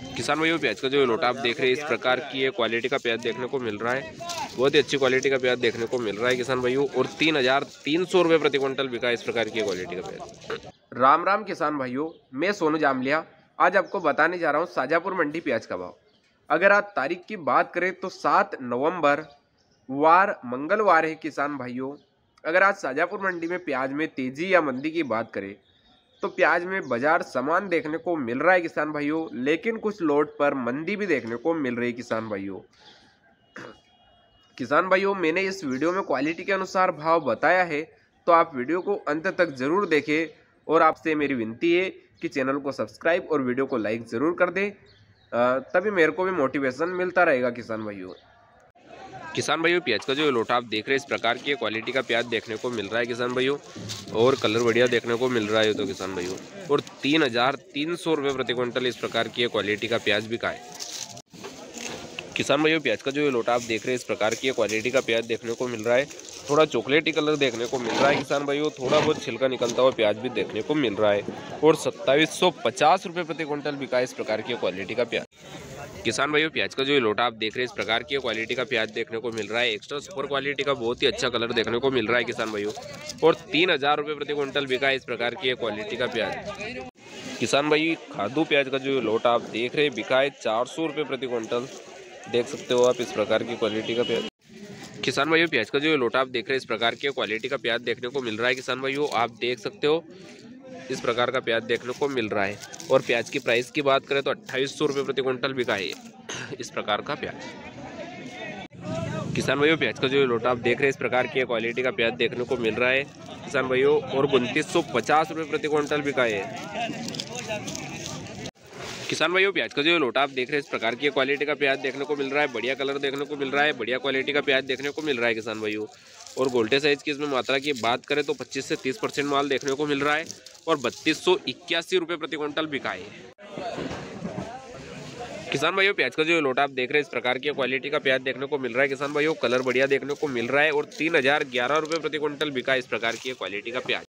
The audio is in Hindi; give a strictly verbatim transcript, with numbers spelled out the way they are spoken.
किसान भाइयों प्याज का जो लोटा आप देख रहे हैं इस प्रकार की ये क्वालिटी का प्याज देखने को मिल रहा है। बहुत ही अच्छी क्वालिटी का प्याज देखने को मिल रहा है किसान भाइयों, और तीन हजार तीन सौ रुपये प्रति क्विंटल बिका है इस प्रकार की क्वालिटी का प्याज। राम राम किसान भाइयों, मैं सोनू जामलिया आज आपको बताने जा रहा हूँ शाजापुर मंडी प्याज का भाव। अगर आज तारीख की बात करें तो सात नवंबर वार मंगलवार है किसान भाइयों। अगर आज शाजापुर मंडी में प्याज में तेजी या मंदी की बात करें तो प्याज में बाजार समान देखने को मिल रहा है किसान भाइयों, लेकिन कुछ लोट पर मंदी भी देखने को मिल रही है किसान भाइयों। किसान भाइयों, मैंने इस वीडियो में क्वालिटी के अनुसार भाव बताया है, तो आप वीडियो को अंत तक जरूर देखें और आपसे मेरी विनती है कि चैनल को सब्सक्राइब और वीडियो को लाइक ज़रूर कर दें, तभी मेरे को भी मोटिवेशन मिलता रहेगा किसान भाइयों। किसान भाइयों प्याज का जो लोटा आप देख रहे हैं इस प्रकार की क्वालिटी का प्याज देखने को मिल रहा है किसान भाइयों, और कलर बढ़िया देखने को मिल रहा है तो किसान भाइयों, और तीन हजार तीन सौ रुपये प्रति क्विंटल इस प्रकार की क्वालिटी का प्याज बिका है। किसान भाइयों प्याज का जो लोटा आप देख रहे हैं इस प्रकार की क्वालिटी का प्याज देखने को मिल रहा है। थोड़ा चॉकलेटी कलर देखने को मिल रहा है किसान भाइयों, थोड़ा बहुत छिलका निकलता हुआ प्याज भी देखने को मिल रहा है, और सत्ताईस सौ पचास रुपये प्रति क्विंटल बिका है इस प्रकार की क्वालिटी का प्याज। किसान भाइयों प्याज का जो लोटा आप देख रहे हैं इस प्रकार की क्वालिटी का प्याज देखने को मिल रहा है। एक्स्ट्रा सुपर क्वालिटी का बहुत ही अच्छा कलर देखने को मिल रहा है किसान भाइयों, और तीन हजार रुपये प्रति क्विंटल बिका है इस प्रकार की क्वालिटी का प्याज। किसान भाई खादू प्याज का जो लोटा आप देख रहे हैं बिका है चार सौ रुपये प्रति क्विंटल, देख सकते हो आप इस प्रकार की क्वालिटी का प्याज। किसान भाइयों प्याज का जो लोटा आप देख रहे हैं इस प्रकार की क्वालिटी का प्याज देखने को मिल रहा है किसान भाइयों, आप देख सकते हो इस प्रकार का प्याज देखने को मिल रहा है। और प्याज की प्राइस की बात करें तो अट्ठाईस सौ रुपये प्रति क्विंटल बिका है इस प्रकार का प्याज। किसान भाइयों प्याज का जो लोटा आप देख रहे हैं इस प्रकार की क्वालिटी का प्याज देखने को मिल रहा है किसान भाइयों, और उनतीस सौ पचास रुपये प्रति क्विंटल बिका है। किसान भाइयों प्याज का जो लोटा आप देख रहे हैं इस प्रकार की क्वालिटी का प्याज देखने को मिल रहा है, बढ़िया कलर देखने को मिल रहा है, बढ़िया क्वालिटी का प्याज देखने को मिल रहा है किसान भाइयों। और गोल्टे साइज की इसमें मात्रा की बात करें तो पच्चीस से तीस परसेंट माल देखने को मिल रहा है, और बत्तीस सौ इक्यासी रुपये प्रति क्विंटल बिका है। किसान भाइयों प्याज का जो लोटा आप देख रहे हैं इस प्रकार की क्वालिटी का प्याज देखने को मिल रहा है किसान भाइयों, कलर बढ़िया देखने को मिल रहा है, और तीन हजार ग्यारह रुपये प्रति क्विंटल बिका इस प्रकार की क्वालिटी का प्याज।